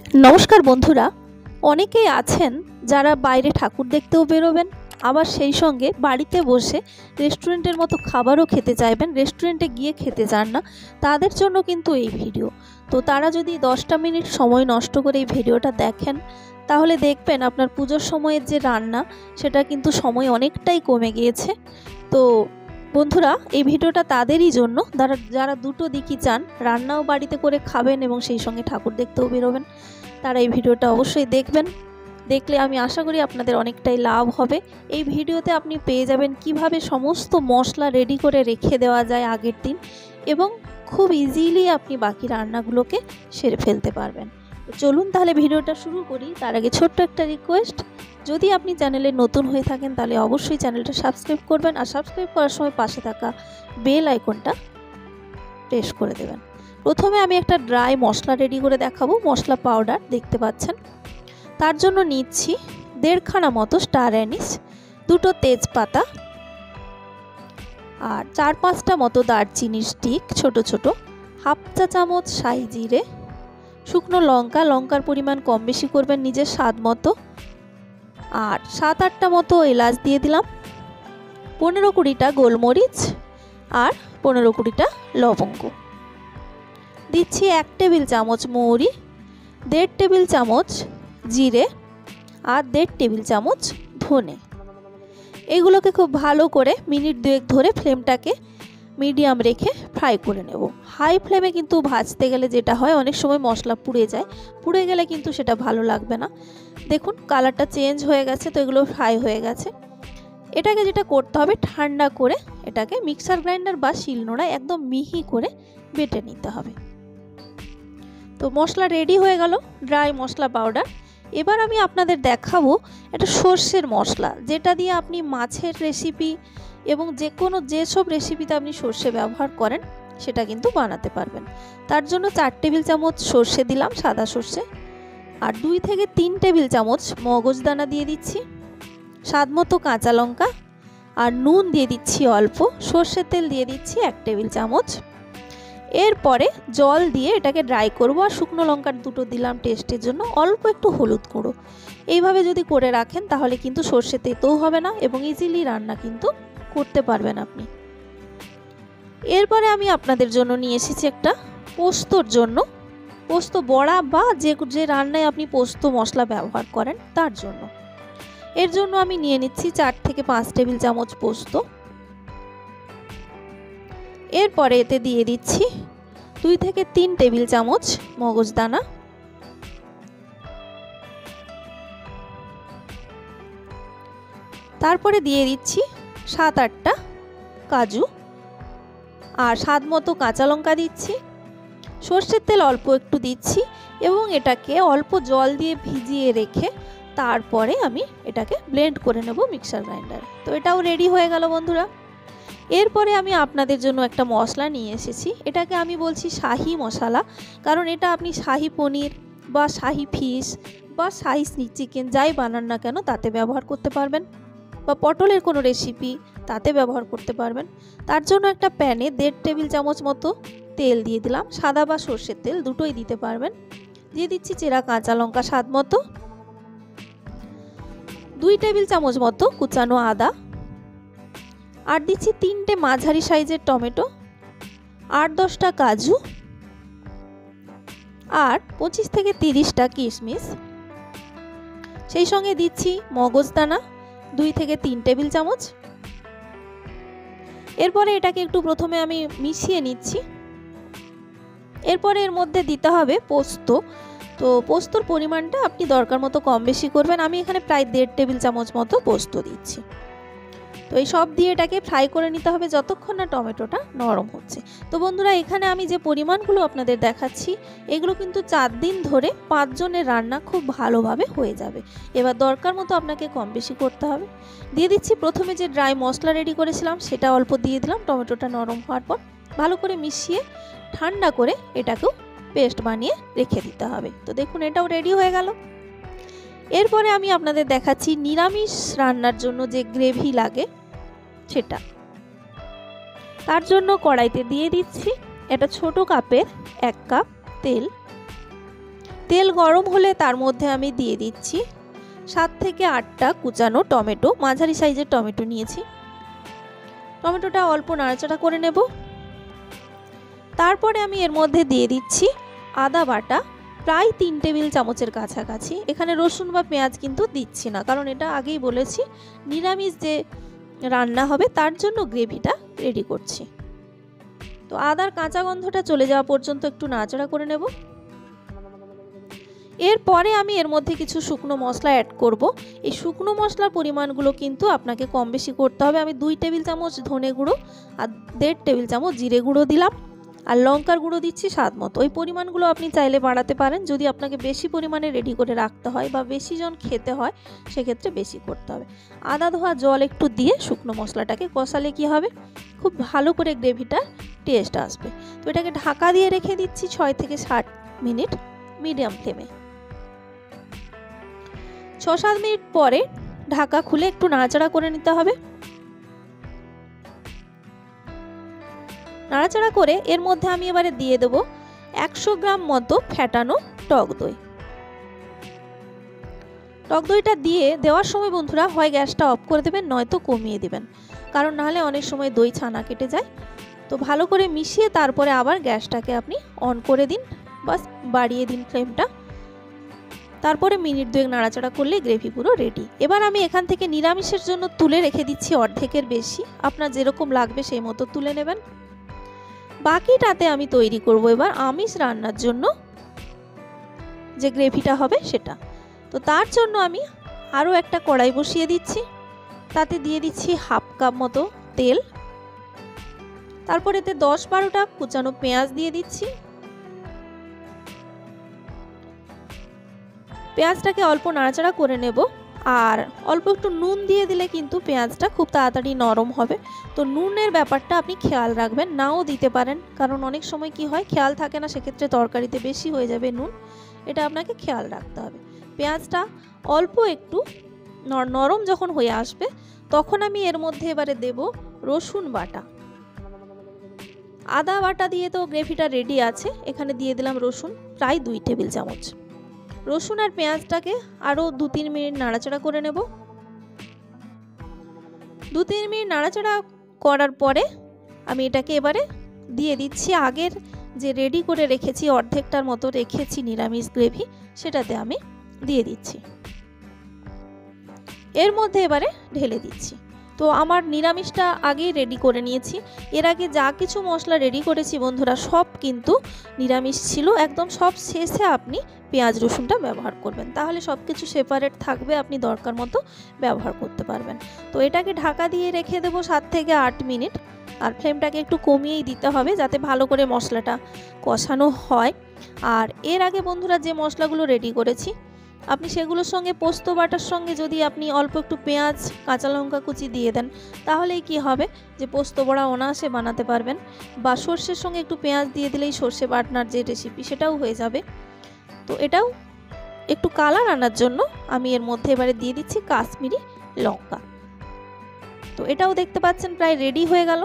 নমস্কার বন্ধুরা, অনেকেই আছেন যারা বাইরে ঠাকুর দেখতেও বেরোবেন, আবার সেই সঙ্গে বাড়িতে বসে রেস্টুরেন্টের মতো খাবারও খেতে চাইবেন, রেস্টুরেন্টে গিয়ে খেতে চান না। তাদের জন্য কিন্তু এই ভিডিও। তো তারা যদি 10টা মিনিট সময় নষ্ট করে এই ভিডিওটা দেখেন, তাহলে দেখবেন আপনার পুজোর সময়ের যে রান্না, সেটা কিন্তু সময় অনেকটাই কমে গিয়েছে। তো বন্ধুরা, এই ভিডিওটা তাদেরই জন্য যারা দুটো দিকই চান, রান্নাও বাড়িতে করে খাবেন এবং সেই সঙ্গে ঠাকুর দেখতেও বেরোবেন। তারা এই ভিডিওটা অবশ্যই দেখবেন। দেখলে আমি আশা করি আপনাদের অনেকটাই লাভ হবে। এই ভিডিওতে আপনি পেয়ে যাবেন কিভাবে সমস্ত মশলা রেডি করে রেখে দেওয়া যায় আগের দিন, এবং খুব ইজিলি আপনি বাকি রান্নাগুলোকে সেরে ফেলতে পারবেন। তো চলুন তাহলে ভিডিওটা শুরু করি। তার আগে ছোট্ট একটা রিকোয়েস্ট, যদি আপনি চ্যানেলে নতুন হয়ে থাকেন তাহলে অবশ্যই চ্যানেলটা সাবস্ক্রাইব করবেন, আর সাবস্ক্রাইব করার সময় পাশে থাকা বেল আইকনটা প্রেস করে দেবেন। প্রথমে আমি একটা ড্রাই মশলা রেডি করে দেখাবো, মশলা পাউডার দেখতে পাচ্ছেন। তার জন্য নিচ্ছি 1.5 খানা মতো স্টার অ্যানিস, 2টো তেজপাতা, আর 4-5টা মতো দারচিনির স্টিক ছোট ছোট, 1/2 চা চামচ শাহি জিরে, শুকনো লঙ্কা, লঙ্কার পরিমাণ কম বেশি করবেন নিজের স্বাদ মতো, আর 7-8টা মতো এলাচ দিয়ে দিলাম, 15-20টা গোলমরিচ, আর 15-20টা লবঙ্গ। দিচ্ছি 1 টেবিল চামচ মৌরি, 1.5 টেবিল চামচ জিরে, আর 1.5 টেবিল চামচ ধনে। এগুলোকে খুব ভালো করে মিনিট 2 ধরে ফ্লেমটাকে মিডিয়াম রেখে ফ্রাই করে নেব। হাই ফ্লেমে কিন্তু ভাজতে গেলে যেটা হয়, অনেক সময় মশলা পুড়ে যায়, পুড়ে গেলে কিন্তু সেটা ভালো লাগবে না। দেখুন কালারটা চেঞ্জ হয়ে গেছে, তো এগুলো ফ্রাই হয়ে গেছে। এটাকে যেটা করতে হবে, ঠান্ডা করে এটাকে মিক্সার গ্রাইন্ডার বা শিলনোড়ায় একদম মিহি করে বেটে নিতে হবে। তো মশলা রেডি হয়ে গেল, ড্রাই মশলা পাউডার। এবার আমি আপনাদের দেখাবো একটা সর্ষের মশলা, যেটা দিয়ে আপনি মাছের রেসিপি এবং যেসব রেসিপিতে আপনি সর্ষে ব্যবহার করেন সেটা কিন্তু বানাতে পারবেন। তার জন্য 4 টেবিল চামচ সর্ষে দিলাম, সাদা সর্ষে, আর 2 থেকে 3 টেবিল চামচ মগজদানা দিয়ে দিচ্ছি, স্বাদ মতো কাঁচা লঙ্কা, আর নুন দিয়ে দিচ্ছি অল্প, সর্ষের তেল দিয়ে দিচ্ছি 1 টেবিল চামচ। এরপরে জল দিয়ে এটাকে ড্রাই করব, আর শুকনো লঙ্কার 2টো দিলাম টেস্টের জন্য, অল্প একটু হলুদ গুঁড়ো। এইভাবে যদি করে রাখেন তাহলে কিন্তু সর্ষে তেতেও হবে না এবং ইজিলি রান্না কিন্তু করতে পারবেন আপনি। এরপরে আমি আপনাদের জন্য নিয়ে এসেছি একটা পোস্তর জন্য, পোস্ত বড়া বা যে রান্নায় আপনি পোস্ত মশলা ব্যবহার করেন তার জন্য। এর জন্য আমি নিয়ে নিচ্ছি 4 থেকে 5 টেবিল চামচ পোস্ত। এরপরে এতে দিয়ে দিচ্ছি 2 থেকে 3 টেবিল চামচ মগজদানা, তারপরে দিয়ে দিচ্ছি 7-8টা কাজু, আর স্বাদ মতো কাঁচা লঙ্কা দিচ্ছি, সর্ষের তেল অল্প একটু দিচ্ছি, এবং এটাকে অল্প জল দিয়ে ভিজিয়ে রেখে তারপরে আমি এটাকে ব্লেন্ড করে নেব মিক্সার গ্রাইন্ডারে। তো এটাও রেডি হয়ে গেল বন্ধুরা। এরপরে আমি আপনাদের জন্য একটা মশলা নিয়ে এসেছি, এটাকে আমি বলছি শাহি মশলা, কারণ এটা আপনি শাহি পনির বা শাহি ফিশ বা শাহি চিকেন যাই বানান না কেন তাতে ব্যবহার করতে পারবেন, বা পটলের কোনো রেসিপি তাতে ব্যবহার করতে পারবেন। তার জন্য একটা প্যানে 1.5 টেবিল চামচ মতো তেল দিয়ে দিলাম, সাদা বা সর্ষের তেল দুটোই দিতে পারবেন। দিয়ে দিচ্ছি চেরা কাঁচা লঙ্কা স্বাদ মতো, 2 টেবিল চামচ মতো কুচানো আদা, আর দিচ্ছি 3টে মাঝারি সাইজের টমেটো, 8-10টা কাজু, আর 25 থেকে 30টা কিশমিশ। সেই সঙ্গে দিচ্ছি মগজদানা 2 থেকে 3 টেবিল চামচ। এরপরে এটাকে একটু প্রথমে আমি মিশিয়ে নিচ্ছি। এরপরে এর মধ্যে দিতে হবে পোস্ত। তো পোস্তর পরিমাণটা আপনি দরকার মতো কম বেশি করবেন। আমি এখানে প্রায় 1.5 টেবিল চামচ মতো পোস্ত দিচ্ছি। তো এই সব দিয়ে এটাকে ফ্রাই করে নিতে হবে যতক্ষণ না টমেটোটা নরম হচ্ছে। তো বন্ধুরা, এখানে আমি যে পরিমাণগুলো আপনাদের দেখাচ্ছি, এগুলো কিন্তু 4 দিন ধরে 5 জনের রান্না খুব ভালোভাবে হয়ে যাবে। এবার দরকার মতো আপনাকে কম বেশি করতে হবে। দিয়ে দিচ্ছি প্রথমে যে ড্রাই মশলা রেডি করেছিলাম সেটা অল্প দিয়ে দিলাম। টমেটোটা নরম হওয়ার পর ভালো করে মিশিয়ে ঠান্ডা করে এটাকেও পেস্ট বানিয়ে রেখে দিতে হবে। তো দেখুন এটাও রেডি হয়ে গেল। এরপরে আমি আপনাদের দেখাচ্ছি নিরামিষ রান্নার জন্য যে গ্রেভি লাগে সেটা। তার জন্য কড়াইতে দিয়ে দিচ্ছি একটা ছোট কাপের 1 কাপ তেল, তেল গরম হলে তার মধ্যে আমি দিয়ে দিচ্ছি 7 থেকে 8টা কুচানো টমেটো, মাঝারি সাইজের টমেটো নিয়েছি। টমেটোটা অল্প নাড়াচাড়া করে নেব। তারপরে আমি এর মধ্যে দিয়ে দিচ্ছি আদা বাটা প্রায় 3 টেবিল চামচের কাছাকাছি। এখানে রসুন বা পেঁয়াজ কিন্তু দিচ্ছি না, কারণ এটা আগেই বলেছি নিরামিষ যে রান্না হবে তার জন্য গ্রেভিটা রেডি করছি। তো আদার কাঁচা গন্ধটা চলে যাওয়া পর্যন্ত একটু নাড়াচাড়া করে নেব। এরপরে আমি এর মধ্যে কিছু শুকনো মশলা অ্যাড করব। এই শুকনো মশলার পরিমাণগুলো কিন্তু আপনাকে কম বেশি করতে হবে। আমি 2 টেবিল চামচ ধনে গুঁড়ো আর 1.5 টেবিল চামচ জিরে গুঁড়ো দিলাম, আর লঙ্কার গুঁড়ো দিচ্ছি স্বাদ মতো। ওই পরিমাণগুলো আপনি চাইলে বাড়াতে পারেন, যদি আপনাকে বেশি পরিমাণে রেডি করে রাখতে হয় বা বেশি জন খেতে হয় সেক্ষেত্রে বেশি করতে হবে। আদা ধোয়া জল একটু দিয়ে শুকনো মশলাটাকে কষালে কি হবে, খুব ভালো করে গ্রেভিটার টেস্ট আসবে। তো এটাকে ঢাকা দিয়ে রেখে দিচ্ছি 6 থেকে 7 মিনিট মিডিয়াম ফ্লেমে। 6-7 মিনিট পরে ঢাকা খুলে একটু নাড়াচাড়া করে নিতে হবে। নাড়াচাড়া করে এর মধ্যে আমি এবারে দিয়ে দেব 100 গ্রাম মতো ফ্যাটানো টক দই। টক দইটা দিয়ে দেওয়ার সময় বন্ধুরা হয় গ্যাসটা অফ করে দেবেন, নয়তো কমিয়ে দেবেন, কারণ নাহলে অনেক সময় দই ছানা কেটে যায়। তো ভালো করে মিশিয়ে তারপরে আবার গ্যাসটাকে আপনি অন করে দিন বা বাড়িয়ে দিন ফ্লেমটা। তারপরে মিনিট 2 নাড়াচাড়া করলে গ্রেভি পুরো রেডি। এবার আমি এখান থেকে নিরামিষের জন্য তুলে রেখে দিচ্ছি অর্ধেকের বেশি, আপনার যেরকম লাগবে সেই মতো তুলে নেবেন। বাকিটাতে আমি তৈরি করব এবার আমিষ রান্নার জন্য যে গ্রেভিটা হবে সেটা। তো তার জন্য আমি আরও একটা কড়াই বসিয়ে দিচ্ছি, তাতে দিয়ে দিচ্ছি 1/2 কাপ মতো তেল। তারপর এতে 10-12টা কুচানো পেঁয়াজ দিয়ে দিচ্ছি। পেঁয়াজটাকে অল্প নাড়াচাড়া করে নেব, আর অল্প একটু নুন দিয়ে দিলে কিন্তু পেঁয়াজটা খুব তাড়াতাড়ি নরম হবে। তো নুনের ব্যাপারটা আপনি খেয়াল রাখবেন, নাও দিতে পারেন, কারণ অনেক সময় কি হয় খেয়াল থাকে না, সেক্ষেত্রে তরকারিতে বেশি হয়ে যাবে নুন, এটা আপনাকে খেয়াল রাখতে হবে। পেঁয়াজটা অল্প একটু নরম যখন হয়ে আসবে তখন আমি এর মধ্যে এবারে দেব রসুন বাটা। আদা বাটা দিয়ে তো গ্রেভিটা রেডি আছে, এখানে দিয়ে দিলাম রসুন প্রায় 2 টেবিল চামচ। রসুন আর পেঁয়াজটাকে আরও 2-3 মিনিট নাড়াচাড়া করে নেব। 2-3 মিনিট নাড়াচাড়া করার পরে আমি এটাকে এবারে দিয়ে দিচ্ছি আগের যে রেডি করে রেখেছি, অর্ধেকটার মতো রেখেছি নিরামিষ গ্রেভি, সেটাতে আমি দিয়ে দিচ্ছি। এর মধ্যে এবারে ঢেলে দিচ্ছি। তো আমার নিরামিষটা আগেই রেডি করে নিয়েছি। এর আগে যা কিছু মশলা রেডি করেছি বন্ধুরা সব কিন্তু নিরামিষ ছিল। একদম সব শেষে আপনি পেঁয়াজ রসুনটা ব্যবহার করবেন, তাহলে সব কিছু সেপারেট থাকবে, আপনি দরকার মতো ব্যবহার করতে পারবেন। তো এটাকে ঢাকা দিয়ে রেখে দেবো 7 থেকে 8 মিনিট, আর ফ্লেমটাকে একটু কমিয়েই দিতে হবে যাতে ভালো করে মশলাটা কষানো হয়। আর এর আগে বন্ধুরা যে মশলাগুলো রেডি করেছি আপনি সেগুলোর সঙ্গে পোস্ত বাটার সঙ্গে যদি আপনি অল্প একটু পেঁয়াজ কাঁচা লঙ্কা কুচি দিয়ে দেন, তাহলেই কি হবে যে পোস্ত বড়া অনায়াসে বানাতে পারবেন। বা সর্ষের সঙ্গে একটু পেঁয়াজ দিয়ে দিলেই সর্ষে বাটনার যে রেসিপি সেটাও হয়ে যাবে। তো এটাও একটু কালার আনার জন্য আমি এর মধ্যে এবারে দিয়ে দিচ্ছি কাশ্মীরি লঙ্কা। তো এটাও দেখতে পাচ্ছেন প্রায় রেডি হয়ে গেল।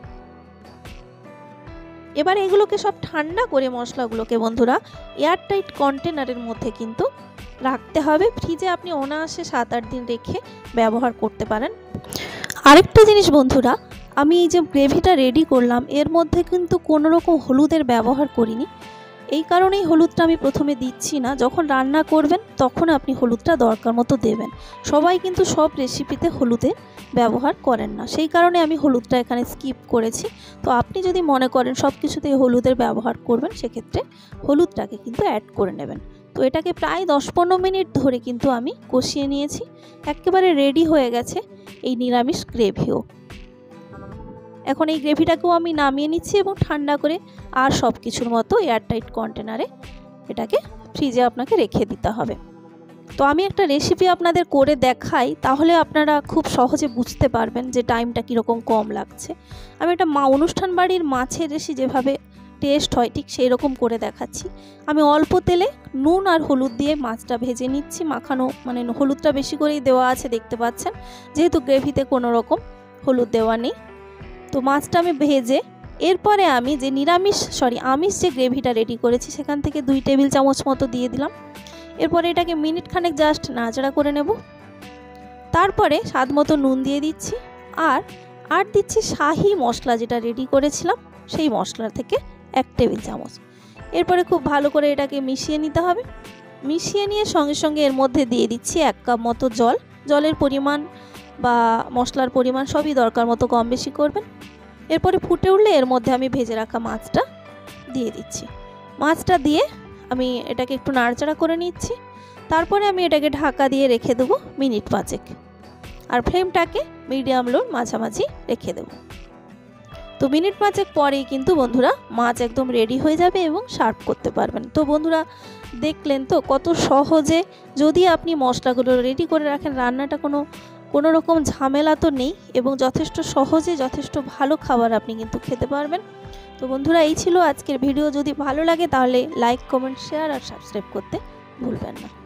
এবার এগুলোকে সব ঠান্ডা করে মশলাগুলোকে বন্ধুরা এয়ারটাইট কন্টেনারের মধ্যে কিন্তু রাখতে হবে। ফ্রিজে আপনি অনায়াসে 7-8 দিন রেখে ব্যবহার করতে পারেন। আরেকটা জিনিস বন্ধুরা, আমি এই যে গ্রেভিটা রেডি করলাম এর মধ্যে কিন্তু কোনো রকম হলুদের ব্যবহার করিনি। এই কারণেই হলুদটা আমি প্রথমে দিচ্ছি না, যখন রান্না করবেন তখন আপনি হলুদটা দরকার মতো দেবেন। সবাই কিন্তু সব রেসিপিতে হলুদের ব্যবহার করেন না, সেই কারণে আমি হলুদটা এখানে স্কিপ করেছি। তো আপনি যদি মনে করেন সব কিছুতেই হলুদের ব্যবহার করবেন সেক্ষেত্রে হলুদটাকে কিন্তু অ্যাড করে নেবেন। তো এটাকে প্রায় 10-15 মিনিট ধরে কিন্তু আমি কষিয়ে নিয়েছি। একেবারে রেডি হয়ে গেছে এই নিরামিষ গ্রেভিও। এখন এই গ্রেভিটাকেও আমি নামিয়ে নিচ্ছি এবং ঠান্ডা করে আর সব কিছুর মতো এয়ারটাইট কন্টেনারে এটাকে ফ্রিজে আপনাকে রেখে দিতে হবে। তো আমি একটা রেসিপি আপনাদের করে দেখাই, তাহলে আপনারা খুব সহজে বুঝতে পারবেন যে টাইমটা কীরকম কম লাগছে। আমি একটা অনুষ্ঠান বাড়ির মাছের রেসি যেভাবে টেস্ট হয় ঠিক সেই রকম করে দেখাচ্ছি। আমি অল্প তেলে নুন আর হলুদ দিয়ে মাছটা ভেজে নিচ্ছি, মাখানো মানে হলুদটা বেশি করেই দেওয়া আছে দেখতে পাচ্ছেন, যেহেতু গ্রেভিতে কোনো রকম হলুদ দেওয়া নেই। তো মাছটা আমি ভেজে এরপরে আমি যে আমিষ যে গ্রেভিটা রেডি করেছি সেখান থেকে 2 টেবিল চামচ মতো দিয়ে দিলাম। এরপরে এটাকে মিনিট খানেক জাস্ট নাড়াচাড়া করে নেব। তারপরে স্বাদ মতো নুন দিয়ে দিচ্ছি আর দিচ্ছি শাহি মশলা যেটা রেডি করেছিলাম সেই মশলা থেকে 1 টেবিল চামচ। এরপরে খুব ভালো করে এটাকে মিশিয়ে নিতে হবে। মিশিয়ে নিয়ে সঙ্গে সঙ্গে এর মধ্যে দিয়ে দিচ্ছি 1 কাপ মতো জল। জলের পরিমাণ বা মশলার পরিমাণ সবই দরকার মতো কম বেশি করবেন। এরপরে ফুটে উঠলে এর মধ্যে আমি ভেজে রাখা মাছটা দিয়ে দিচ্ছি। মাছটা দিয়ে আমি এটাকে একটু নাড়াচাড়া করে নিচ্ছি। তারপরে আমি এটাকে ঢাকা দিয়ে রেখে দেবো মিনিট 5। আর ফ্লেমটাকে মিডিয়াম লোর মাঝামাঝি রেখে দেবো। তো মিনিট 5 পরেই কিন্তু বন্ধুরা মাছ একদম রেডি হয়ে যাবে এবং সার্ভ করতে পারবেন। তো বন্ধুরা দেখলেন তো কত সহজে, যদি আপনি মশলাগুলো রেডি করে রাখেন রান্নাটা কোনো রকম ঝামেলা তো নেই এবং যথেষ্ট সহজে যথেষ্ট ভালো খাবার আপনি কিন্তু খেতে পারবেন। তো বন্ধুরা এই ছিল আজকের ভিডিও। যদি ভালো লাগে তাহলে লাইক, কমেন্ট, শেয়ার আর সাবস্ক্রাইব করতে ভুলবেন না।